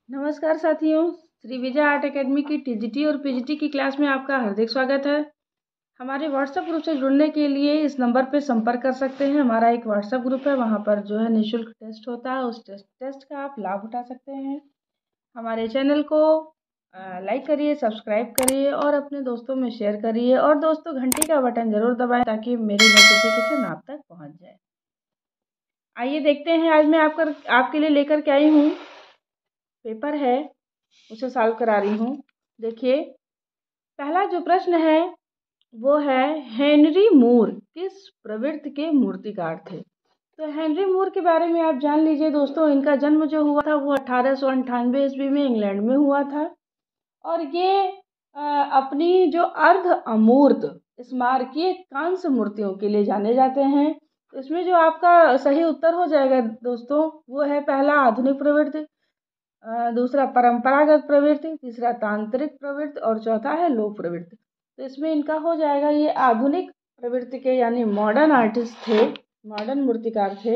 नमस्कार साथियों, Shri Vijay art academy की टीजीटी और पीजीटी की क्लास में आपका हार्दिक स्वागत है। हमारे व्हाट्सएप ग्रुप से जुड़ने के लिए इस नंबर पर संपर्क कर सकते हैं। हमारा एक व्हाट्सएप ग्रुप है, वहां पर जो है निःशुल्क टेस्ट होता है, उस टेस्ट का आप लाभ उठा सकते हैं। हमारे चैनल को लाइक करिए, सब्सक्राइब करिए और अपने दोस्तों में शेयर करिए। और दोस्तों, घंटी का बटन जरूर दबाएं ताकि मेरी नोटिफिकेशन आप तक पहुँच जाए। आइए देखते हैं, आज मैं आपके लिए लेकर के आई हूँ पेपर है, उसे सॉल्व करा रही हूँ। देखिए, पहला जो प्रश्न है वो है, हेनरी मूर किस प्रवृत्ति के मूर्तिकार थे। तो हेनरी मूर के बारे में आप जान लीजिए दोस्तों। इनका जन्म जो हुआ था वो 1898 ईस्वी में इंग्लैंड में हुआ था। और ये अपनी जो अर्ध अमूर्त स्मारकीय कांस्य मूर्तियों के लिए जाने जाते हैं। तो इसमें जो आपका सही उत्तर हो जाएगा दोस्तों, वो है पहला आधुनिक प्रवृत्ति, दूसरा परंपरागत प्रवृत्ति, तीसरा तांत्रिक प्रवृत्ति और चौथा है लोक प्रवृत्ति। तो इसमें इनका हो जाएगा ये आधुनिक प्रवृत्ति के, यानी मॉडर्न आर्टिस्ट थे, मॉडर्न मूर्तिकार थे।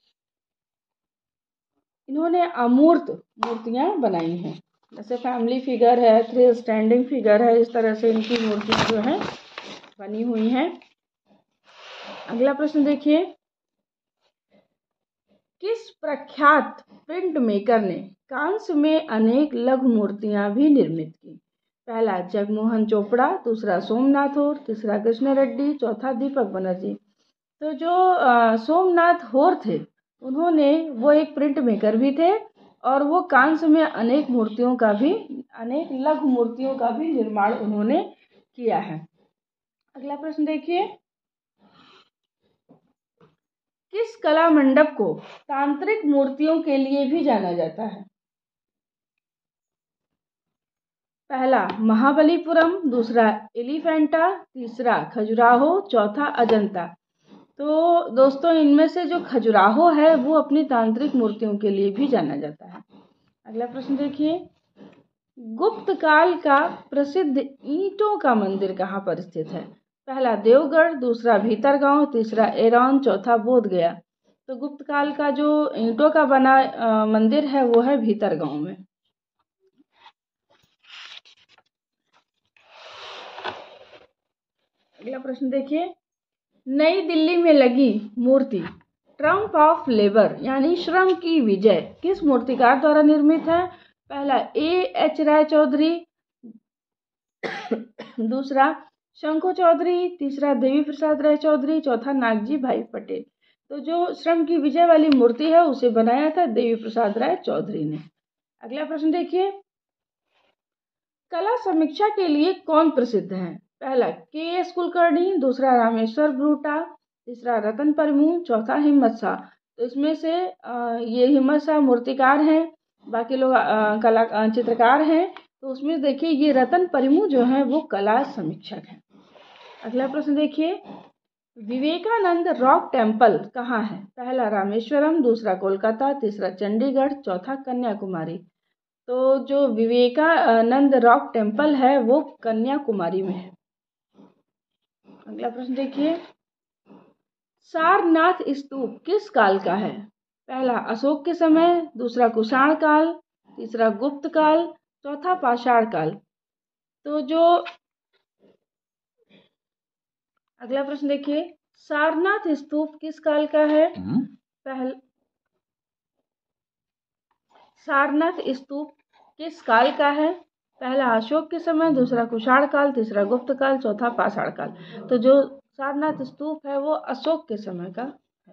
इन्होंने अमूर्त मूर्तियां बनाई हैं, जैसे फैमिली फिगर है, 3 स्टैंडिंग फिगर है, इस तरह से इनकी मूर्तियां जो है बनी हुई हैं। अगला प्रश्न देखिए, किस प्रख्यात प्रिंट मेकर ने कांस्य में अनेक लघु मूर्तियां भी निर्मित की। पहला जगमोहन चोपड़ा, दूसरा सोमनाथ होर, तीसरा कृष्ण रेड्डी, चौथा दीपक बनर्जी। तो जो सोमनाथ होर थे, उन्होंने वो एक प्रिंट मेकर भी थे और वो कांस्य में अनेक लघु मूर्तियों का भी निर्माण उन्होंने किया है। अगला प्रश्न देखिए, किस कला मंडप को तांत्रिक मूर्तियों के लिए भी जाना जाता है। पहला महाबलीपुरम, दूसरा एलिफेंटा, तीसरा खजुराहो, चौथा अजंता। तो दोस्तों, इनमें से जो खजुराहो है वो अपनी तांत्रिक मूर्तियों के लिए भी जाना जाता है। अगला प्रश्न देखिए, गुप्त काल का प्रसिद्ध ईंटों का मंदिर कहाँ पर स्थित है। पहला देवगढ़, दूसरा भीतरगांव, तीसरा एरौन, चौथा बोधगया। तो गुप्त काल का जो ईंटों का बना मंदिर है वो है भीतरगांव में। अगला प्रश्न देखिए, नई दिल्ली में लगी मूर्ति ट्रम्प ऑफ लेबर यानी श्रम की विजय किस मूर्तिकार द्वारा निर्मित है। पहला एच राय चौधरी, दूसरा शंको चौधरी, तीसरा देवी प्रसाद राय चौधरी, चौथा नागजी भाई पटेल। तो जो श्रम की विजय वाली मूर्ति है उसे बनाया था देवी प्रसाद राय चौधरी ने। अगला प्रश्न देखिए, कला समीक्षा के लिए कौन प्रसिद्ध है। पहला के.एस. कुलकर्णी, दूसरा रामेश्वर ब्रूटा, तीसरा रतन परमू, चौथा हिम्मत शाह। तो इसमें से ये हिम्मत शाह मूर्तिकार हैं, बाकी लोग चित्रकार हैं। तो उसमें देखिए, ये रतन परमू जो है वो कला समीक्षक हैं। अगला प्रश्न देखिए, विवेकानंद रॉक टेम्पल कहाँ है। पहला रामेश्वरम, दूसरा कोलकाता, तीसरा चंडीगढ़, चौथा कन्याकुमारी। तो जो विवेकानंद रॉक टेम्पल है वो कन्याकुमारी में है। अगला प्रश्न देखिए, सारनाथ स्तूप किस काल का है। पहला अशोक के समय, दूसरा कुषाण काल, तीसरा गुप्त काल, चौथा पाषाण काल। तो जो अगला प्रश्न देखिए, सारनाथ स्तूप किस काल का है। सारनाथ स्तूप किस काल का है। पहला अशोक के समय, दूसरा कुषाण काल, तीसरा गुप्त काल, चौथा पाषाण काल। तो जो सारनाथ स्तूप है वो अशोक के समय का है।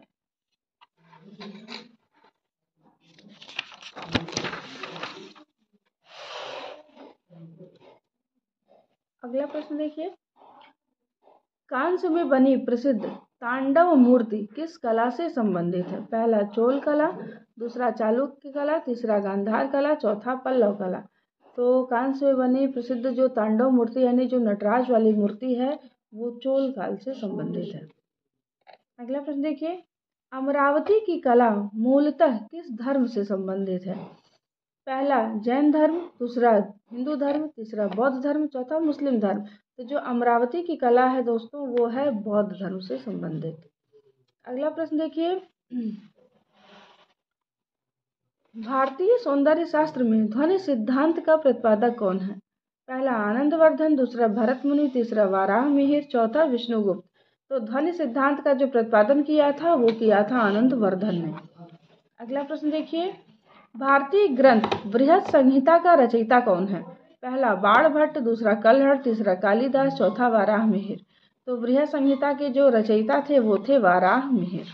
अगला प्रश्न देखिए, कांस्य में बनी प्रसिद्ध तांडव मूर्ति किस कला से संबंधित है। पहला चोल कला, दूसरा चालुक्य कला, तीसरा गांधार कला, चौथा पल्लव कला। तो कांस्य में बनी प्रसिद्ध जो तांडव मूर्ति यानी जो नटराज वाली मूर्ति है वो चोल काल से संबंधित है। अगला प्रश्न देखिए, अमरावती की कला मूलतः किस धर्म से संबंधित है। पहला जैन धर्म, दूसरा हिंदू धर्म, तीसरा बौद्ध धर्म, चौथा मुस्लिम धर्म। तो जो अमरावती की कला है दोस्तों वो है बौद्ध धर्म से संबंधित। अगला प्रश्न देखिए, भारतीय सौंदर्य शास्त्र में ध्वनि सिद्धांत का प्रतिपादक कौन है? पहला आनंदवर्धन, दूसरा भरत मुनि, तीसरा वाराह मिहिर, चौथा विष्णुगुप्त। तो ध्वनि सिद्धांत का जो प्रतिपादन किया था वो किया था आनंदवर्धन ने। अगला प्रश्न देखिए, भारतीय ग्रंथ बृहत संहिता का रचयिता कौन है? पहला बाणभट्ट, दूसरा कल्हड़, तीसरा कालिदास, चौथा वाराह मिहिर। तो बृहत संहिता के जो रचयिता थे वो थे वाराह मिहिर।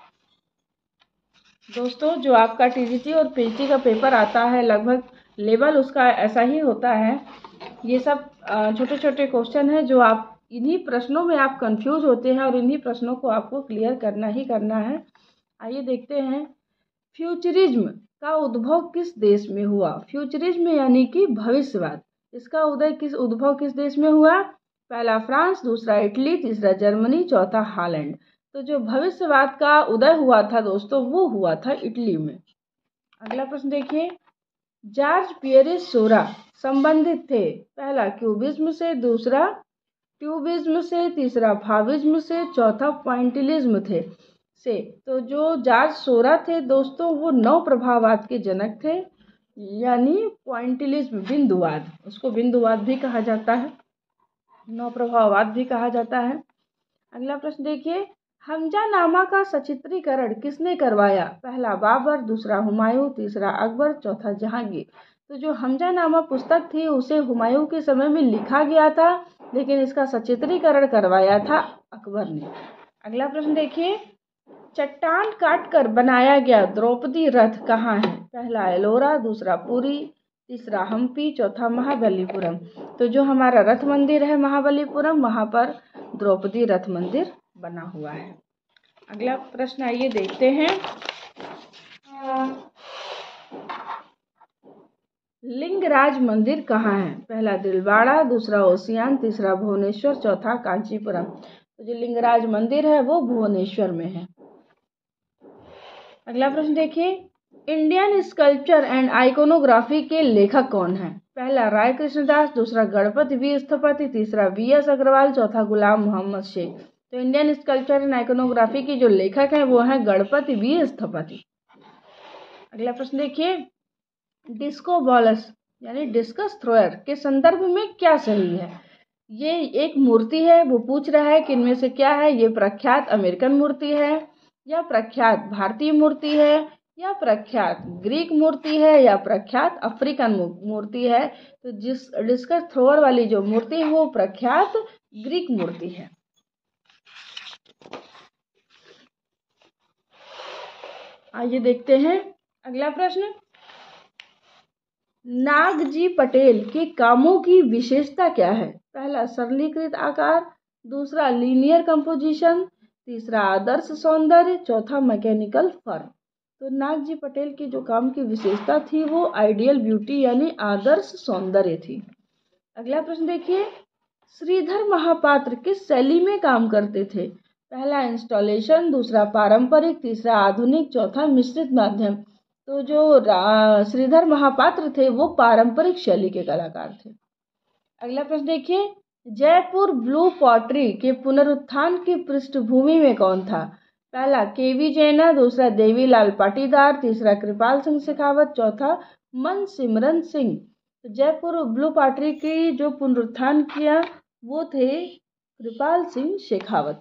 दोस्तों, जो आपका टीजीटी और पीजीटी का पेपर आता है, लगभग लेवल उसका ऐसा ही होता है। ये सब छोटे छोटे क्वेश्चन हैं जो आप इन्हीं प्रश्नों में आप कंफ्यूज होते हैं और इन्हीं प्रश्नों को आपको क्लियर करना ही करना है। आइए देखते हैं, फ्यूचरिज्म का उद्भव किस देश में हुआ? फ्यूचरिज्म यानी कि भविष्यवाद, इसका उद्भव किस देश में हुआ? पहला फ्रांस, दूसरा इटली, तीसरा जर्मनी, चौथा हॉलैंड। तो जो भविष्यवाद का उदय हुआ था दोस्तों, वो हुआ था इटली में। अगला प्रश्न देखिए, जॉर्ज पियरे सोरा संबंधित थे? पहला क्यूबिज्म से, दूसरा ट्यूबिज्म से, तीसरा फाविज्म से, चौथा पॉइंटिलिज्म से। तो जो जॉर्ज सोरा थे दोस्तों, वो नव प्रभाववाद के जनक थे, यानी पॉइंटिलिज्म, बिंदुवाद, उसको बिंदुवाद भी कहा जाता है, नव प्रभाववाद भी कहा जाता है। अगला प्रश्न देखिए, हमजानामा का सचित्रीकरण किसने करवाया? पहला बाबर, दूसरा हुमायूं, तीसरा अकबर, चौथा जहांगीर। तो जो हमजानामा पुस्तक थी उसे हुमायूं के समय में लिखा गया था, लेकिन इसका सचित्रीकरण करवाया था अकबर ने। अगला प्रश्न देखिए, चट्टान काटकर बनाया गया द्रौपदी रथ कहाँ है? पहला एलोरा, दूसरा पुरी, तीसरा हम्पी, चौथा महाबलीपुरम। तो जो हमारा रथ मंदिर है महाबलीपुरम, वहाँ पर द्रौपदी रथ मंदिर बना हुआ है। अगला प्रश्न आइए देखते हैं, लिंगराज मंदिर कहाँ है? पहला दिलवाड़ा, दूसरा ओसियान, तीसरा भुवनेश्वर, चौथा कांचीपुरम। तो जो लिंगराज मंदिर है वो भुवनेश्वर में है। अगला प्रश्न देखिए, इंडियन स्कल्पचर एंड आइकोनोग्राफी के लेखक कौन है? पहला राय कृष्णदास, दूसरा गणपति वी स्थपति, तीसरा वीएस अग्रवाल, चौथा गुलाम मोहम्मद शेख। तो इंडियन स्कल्पचर एंड आइकोनोग्राफी की जो लेखक हैं वो हैं गणपति वी स्थपति। अगला प्रश्न देखिए, डिस्को बॉलस यानी डिस्कस थ्रोअर के संदर्भ में क्या सही है? ये एक मूर्ति है, वो पूछ रहा है कि इनमें से क्या है? ये प्रख्यात अमेरिकन मूर्ति है, या प्रख्यात भारतीय मूर्ति है, या प्रख्यात ग्रीक मूर्ति है, या प्रख्यात अफ्रीकन मूर्ति है? तो जिस डिस्कस थ्रोअर वाली जो मूर्ति है वो प्रख्यात ग्रीक मूर्ति है। आइए देखते हैं अगला प्रश्न, नागजी पटेल के कामों की विशेषता क्या है? पहला सरलीकृत आकार, दूसरा लीनियर कंपोजिशन, तीसरा आदर्श सौंदर्य, चौथा मैकेनिकल फर्म। तो नागजी पटेल की जो काम की विशेषता थी वो आइडियल ब्यूटी यानी आदर्श सौंदर्य थी। अगला प्रश्न देखिए, श्रीधर महापात्र किस शैली में काम करते थे? पहला इंस्टॉलेशन, दूसरा पारंपरिक, तीसरा आधुनिक, चौथा मिश्रित माध्यम। तो जो श्रीधर महापात्र थे वो पारंपरिक शैली के कलाकार थे। अगला प्रश्न देखिए, जयपुर ब्लू पॉटरी के पुनरुत्थान की पृष्ठभूमि में कौन था? पहला केवी जैना, दूसरा देवीलाल पाटीदार, तीसरा कृपाल सिंह शेखावत, चौथा मनसिमरन सिंह। तो जयपुर ब्लू पॉटरी की जो पुनरुत्थान किया वो थे कृपाल सिंह शेखावत।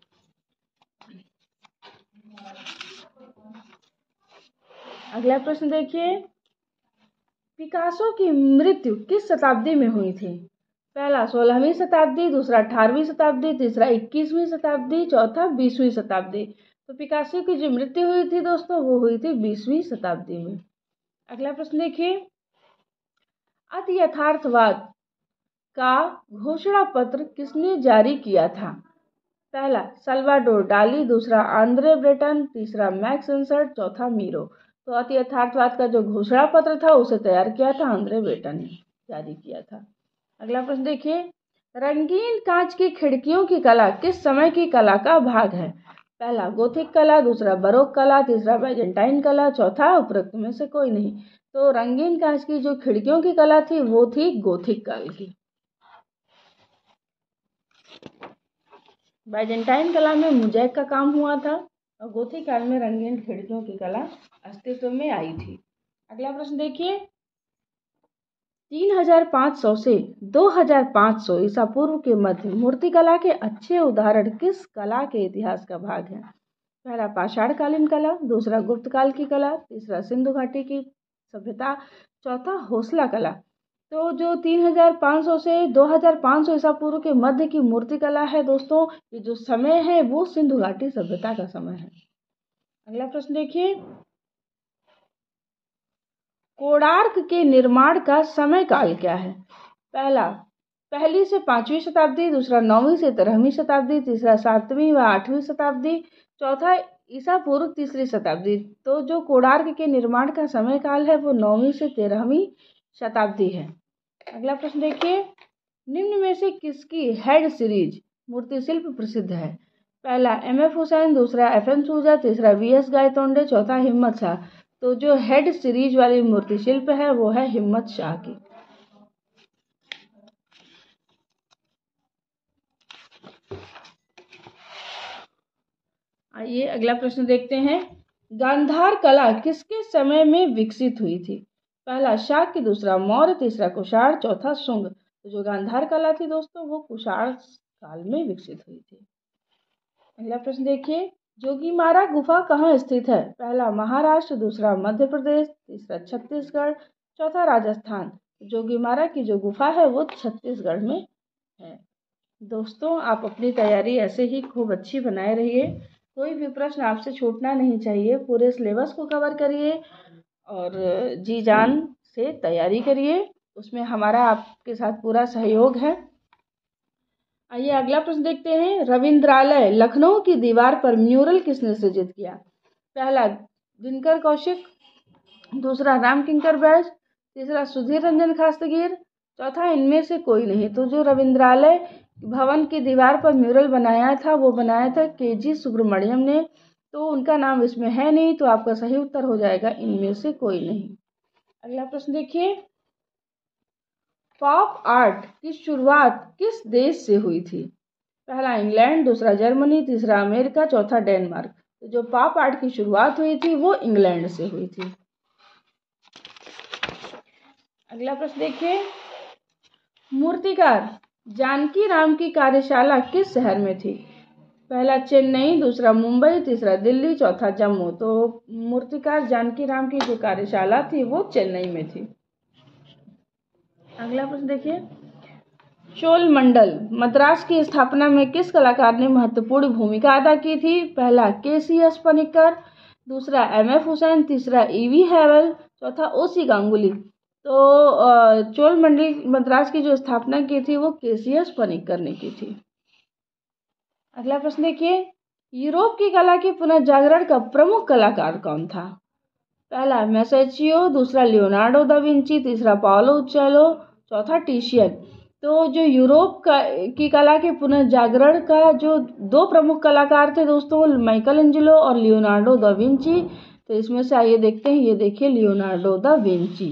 अगला प्रश्न देखिए, पिकासो की मृत्यु किस शताब्दी में हुई थी? पहला 16वीं शताब्दी, दूसरा 18वीं शताब्दी, तीसरा 21वीं शताब्दी, चौथा 20वीं शताब्दी। तो पिकासो की जो मृत्यु हुई थी दोस्तों वो हुई थी 20वीं शताब्दी में। अगला प्रश्न देखिए, अति यथार्थवाद का घोषणा पत्र किसने जारी किया था? पहला सल्वाडोर डाली, दूसरा आंद्रे ब्रेटन, तीसरा मैक्स एंसर्ट, चौथा मीरो। तो अति यथार्थवाद का जो घोषणा पत्र था उसे तैयार किया था आंद्रे ब्रेटन ने जारी किया था। अगला प्रश्न देखिए, रंगीन कांच की खिड़कियों की कला किस समय की कला का भाग है? पहला गोथिक कला, दूसरा बरोक कला, तीसरा बाइजेंटाइन कला, चौथा उपरोक्त में से कोई नहीं। तो रंगीन कांच की जो खिड़कियों की कला थी वो थी गोथिक काल की। बाइजेंटाइन कला में मोज़ेक का काम हुआ था और गोथिक काल में रंगीन खिड़कियों की कला अस्तित्व में आई थी। अगला प्रश्न देखिए, 3500 से 2500 ईसा पूर्व के मध्य मूर्तिकला के अच्छे उदाहरण किस कला के इतिहास का भाग है? पहला पाषाणकालीन कला, दूसरा गुप्त काल की कला, तीसरा सिंधु घाटी की सभ्यता, चौथा होसला कला। तो जो 3500 से 2500 ईसा पूर्व के मध्य की मूर्तिकला है दोस्तों, ये जो समय है वो सिंधु घाटी सभ्यता का समय है। अगला प्रश्न देखिए, कोणार्क के निर्माण का समय काल क्या है? पहला 1ली से 5वीं शताब्दी, दूसरा 9वीं से 13वीं शताब्दी, तीसरा 7वीं व 8वीं शताब्दी, चौथा ईसा पूर्व 3री शताब्दी। तो जो कोणार्क के निर्माण का समय काल है वो 9वीं से 13वीं शताब्दी है। अगला प्रश्न देखिए, निम्न में से किसकी हेड सीरीज मूर्ति शिल्प प्रसिद्ध है? पहला MF हुसैन, दूसरा FM सूजा, तीसरा VS गायतोंडे, चौथा हिम्मत शाह। तो जो हेड सीरीज वाली मूर्ति शिल्प है वो है हिम्मत शाह की। आइए अगला प्रश्न देखते हैं, गांधार कला किसके समय में विकसित हुई थी? पहला शाक्य, दूसरा मौर्य, तीसरा कुषाण, चौथा शुंग। तो जो गांधार कला थी दोस्तों वो कुषाण काल में विकसित हुई थी। अगला प्रश्न देखिए, जोगीमारा गुफा कहाँ स्थित है? पहला महाराष्ट्र, दूसरा मध्य प्रदेश, तीसरा छत्तीसगढ़, चौथा राजस्थान। जोगीमारा की जो गुफा है वो छत्तीसगढ़ में है। दोस्तों आप अपनी तैयारी ऐसे ही खूब अच्छी बनाए रहिए, कोई भी प्रश्न आपसे छूटना नहीं चाहिए। पूरे सिलेबस को कवर करिए और जी जान से तैयारी करिए, उसमें हमारा आपके साथ पूरा सहयोग है। आइए अगला प्रश्न देखते हैं, रविंद्रालय लखनऊ की दीवार पर म्यूरल किसने सृजित किया? पहला दिनकर कौशिक, दूसरा रामकिंकर बैज, तीसरा सुधीर रंजन खास्तगीर, चौथा इनमें से कोई नहीं। तो जो रविंद्रालय भवन की दीवार पर म्यूरल बनाया था वो बनाया था KG सुब्रमण्यम ने। तो उनका नाम इसमें है नहीं, तो आपका सही उत्तर हो जाएगा इनमें से कोई नहीं। अगला प्रश्न देखिए, पॉप आर्ट की शुरुआत किस देश से हुई थी? पहला इंग्लैंड, दूसरा जर्मनी, तीसरा अमेरिका, चौथा डेनमार्क। तो जो पॉप आर्ट की शुरुआत हुई थी वो इंग्लैंड से हुई थी। अगला प्रश्न देखिए, मूर्तिकार जानकी राम की कार्यशाला किस शहर में थी? पहला चेन्नई, दूसरा मुंबई, तीसरा दिल्ली, चौथा जम्मू। तो मूर्तिकार जानकी राम की जो कार्यशाला थी वो चेन्नई में थी। अगला प्रश्न देखिए, चोल मंडल मद्रास की स्थापना में किस कलाकार ने महत्वपूर्ण भूमिका अदा की थी? पहला KCS पनिक्कर, दूसरा MF हुसैन, तीसरा EV हैवल, चौथा OC गांगुली। तो चोल मंडल मद्रास की जो स्थापना की थी वो KCS पनिक्कर ने की थी। अगला प्रश्न देखिए, यूरोप की कला के पुनर्जागरण का प्रमुख कलाकार कौन था? पहला मैसेचियो, दूसरा लियोनार्डो दा विंची, तीसरा पाओलो उच्चेलो, चौथा टिशियन। तो जो यूरोप की कला के पुनर्जागरण का जो दो प्रमुख कलाकार थे दोस्तों, माइकल एंजेलो और लियोनार्डो दा विंची। तो इसमें से आइए देखते हैं, ये देखिए लियोनार्डो दा विंची।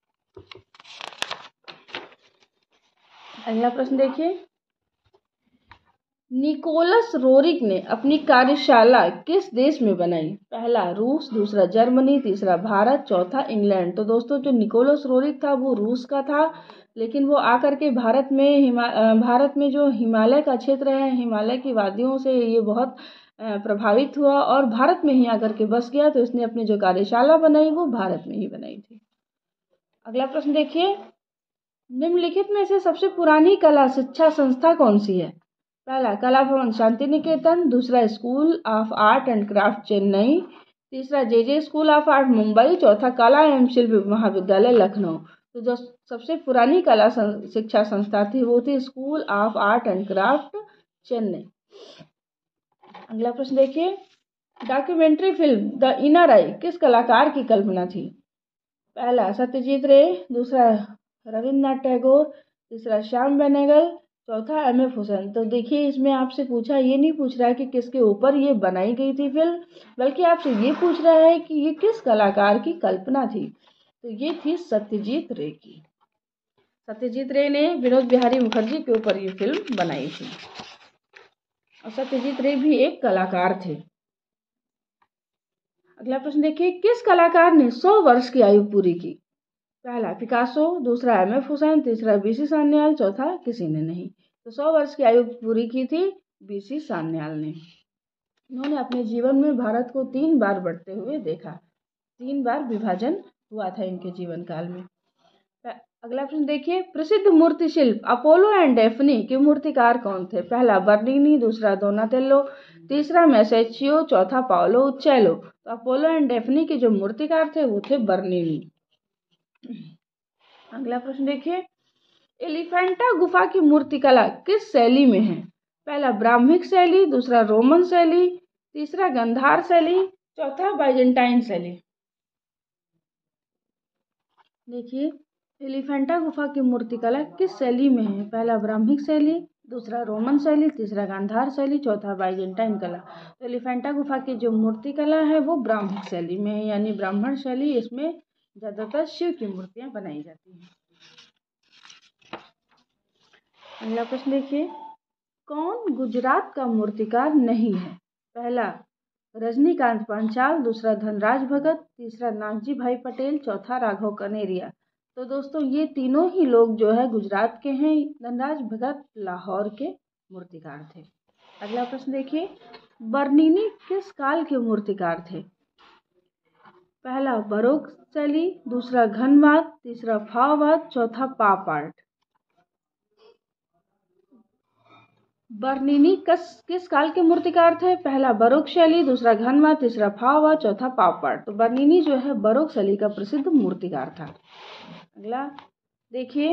अगला प्रश्न देखिए, निकोलस रोरिक ने अपनी कार्यशाला किस देश में बनाई? पहला रूस, दूसरा जर्मनी, तीसरा भारत, चौथा इंग्लैंड। तो दोस्तों जो निकोलस रोरिक था वो रूस का था, लेकिन वो आकर के भारत में जो हिमालय का क्षेत्र है, हिमालय की वादियों से ये बहुत प्रभावित हुआ और भारत में ही आकर के बस गया। तो इसने अपनी जो कार्यशाला बनाई वो भारत में ही बनाई थी। अगला प्रश्न देखिए, निम्नलिखित में से सबसे पुरानी कला शिक्षा संस्था कौन सी है? पहला कला भवन शांति निकेतन, दूसरा school of art and craft Chennai, तीसरा JJ school of art Mumbai, चौथा कला एवं शिल्प महाविद्यालय लखनऊ। तो जो सबसे पुरानी कला शिक्षा संस्था थी वो थी school of art and craft Chennai. अगला प्रश्न देखिए, documentary film the inner eye किस कलाकार की कल्पना थी? पहला सत्यजीत रे, दूसरा रविन्द्रनाथ टैगोर, तीसरा श्याम बेनेगल, चौथा MF हुसैन। तो देखिए इसमें आपसे पूछा, ये नहीं पूछ रहा है कि किसके ऊपर ये बनाई गई थी फिल्म, बल्कि आपसे ये पूछ रहा है कि ये किस कलाकार की कल्पना थी। तो ये थी सत्यजीत रे की। सत्यजीत रे ने विनोद बिहारी मुखर्जी के ऊपर ये फिल्म बनाई थी और सत्यजीत रे भी एक कलाकार थे। अगला प्रश्न देखिए, किस कलाकार ने 100 वर्ष की आयु पूरी की? पहला पिकासो, दूसरा एम.एफ. हुसैन, तीसरा बी.सी. सान्याल, चौथा किसी ने नहीं। तो 100 वर्ष की आयु पूरी की थी बी.सी. सान्याल ने। उन्होंने अपने जीवन में भारत को 3 बार बढ़ते हुए देखा, 3 बार विभाजन हुआ था इनके जीवन काल में। अगला प्रश्न देखिए, प्रसिद्ध मूर्ति शिल्प अपोलो एंड डेफनी के मूर्तिकार कौन थे? पहला बर्निनी, दूसरा दोनातेल्लो, तीसरा मैसेचियो, चौथा पाओलो उच्चेलो। तो अपोलो एंड डेफनी के जो मूर्तिकार थे वो थे बर्निनी। अगला प्रश्न देखिए, एलिफेंटा गुफा की मूर्तिकला किस शैली में है? पहला ब्राह्मिक शैली, दूसरा रोमन शैली, तीसरा गंधार शैली, चौथा बाइजेंटाइन शैली। देखिए, एलिफेंटा गुफा की मूर्तिकला किस शैली में है? पहला ब्राह्मिक शैली, दूसरा रोमन शैली, तीसरा गांधार शैली, चौथा बाइजेंटाइन कला। तो एलिफेंटा गुफा की जो मूर्तिकला है वो ब्राह्मिक शैली में है, यानी ब्राह्मण शैली। इसमें ज़्यादातर शिव की मूर्तियां बनाई जाती हैं। अगला प्रश्न देखिए, कौन गुजरात का मूर्तिकार नहीं है? पहला रजनीकांत पांचाल, दूसरा धनराज भगत, तीसरा नागजी भाई पटेल, चौथा राघव कनेरिया। तो दोस्तों ये तीनों ही लोग जो है गुजरात के हैं। धनराज भगत लाहौर के मूर्तिकार थे। अगला प्रश्न देखिए, बर्निनी किस काल के मूर्तिकार थे? पहला बरोक शैली, दूसरा घनवाद, तीसरा भाववाद, चौथा पाप आर्ट। बर्निनी किस काल के मूर्तिकार थे? पहला बरोक शैली, दूसरा घनवाद, तीसरा भाववाद, चौथा पाप आर्ट। तो बर्निनी जो है बरोक शैली का प्रसिद्ध मूर्तिकार था। अगला देखिए,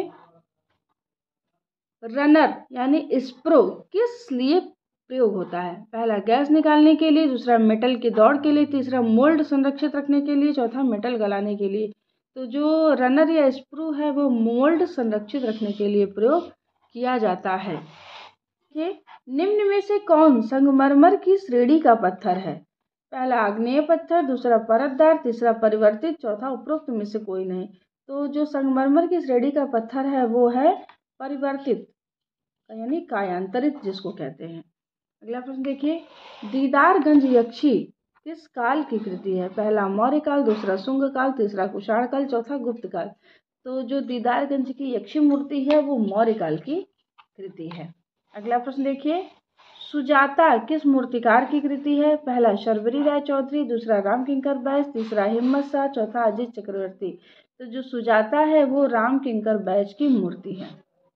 रनर यानी स्प्रो किस लिए प्रयोग होता है? पहला गैस निकालने के लिए, दूसरा मेटल की दौड़ के लिए, तीसरा मोल्ड संरक्षित रखने के लिए, चौथा मेटल गलाने के लिए। तो जो रनर या स्प्रू है वो मोल्ड संरक्षित रखने के लिए प्रयोग किया जाता है। निम्न में से कौन संगमरमर की श्रेणी का पत्थर है? पहला आग्नेय पत्थर, दूसरा परतदार, तीसरा परिवर्तित, चौथा उपरोक्त में से कोई नहीं। तो जो संगमरमर की श्रेणी का पत्थर है वो है परिवर्तित, यानी कायांतरित जिसको कहते हैं। अगला प्रश्न देखिए, दीदारगंज यक्षी किस काल की कृति है? पहला मौर्य काल, दूसरा शुंग काल, तीसरा कुषाण काल, चौथा गुप्त काल। तो जो दीदारगंज की यक्षी मूर्ति है वो मौर्य काल की कृति है। अगला प्रश्न देखिए, सुजाता किस मूर्तिकार की कृति है? पहला शर्वरी राय चौधरी, दूसरा रामकिंकर बैज, तीसरा हिम्मत शाह, चौथा अजीत चक्रवर्ती। तो जो सुजाता है वो रामकिंकर बैज की मूर्ति है।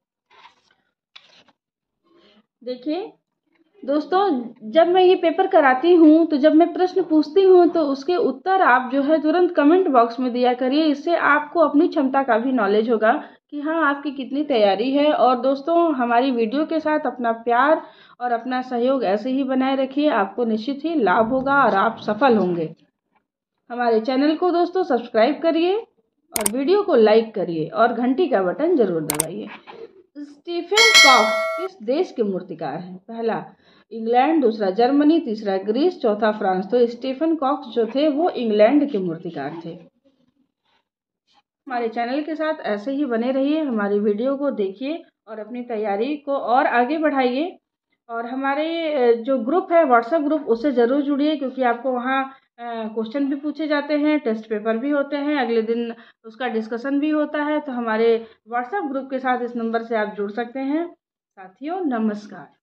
देखिए दोस्तों, जब मैं ये पेपर कराती हूँ तो जब मैं प्रश्न पूछती हूँ तो उसके उत्तर आप जो है तुरंत कमेंट बॉक्स में दिया करिए। इससे आपको अपनी क्षमता का भी नॉलेज होगा कि हाँ आपकी कितनी तैयारी है। और दोस्तों, हमारी वीडियो के साथ अपना प्यार और अपना सहयोग ऐसे ही बनाए रखिए, आपको निश्चित ही लाभ होगा और आप सफल होंगे। हमारे चैनल को दोस्तों सब्सक्राइब करिए और वीडियो को लाइक करिए और घंटी का बटन जरूर दबाइए। स्टीफन कॉक्स किस देश के मूर्तिकार हैं? पहला इंग्लैंड, दूसरा जर्मनी, तीसरा ग्रीस, चौथा फ्रांस। तो स्टीफन कॉक्स जो थे वो इंग्लैंड के मूर्तिकार थे। हमारे चैनल के साथ ऐसे ही बने रहिए, हमारी वीडियो को देखिए और अपनी तैयारी को और आगे बढ़ाइए। और हमारे जो ग्रुप है व्हाट्सएप ग्रुप, उससे ज़रूर जुड़िए, क्योंकि आपको वहाँ क्वेश्चन भी पूछे जाते हैं, टेस्ट पेपर भी होते हैं, अगले दिन उसका डिस्कशन भी होता है। तो हमारे व्हाट्सएप ग्रुप के साथ इस नंबर से आप जुड़ सकते हैं। साथियों नमस्कार।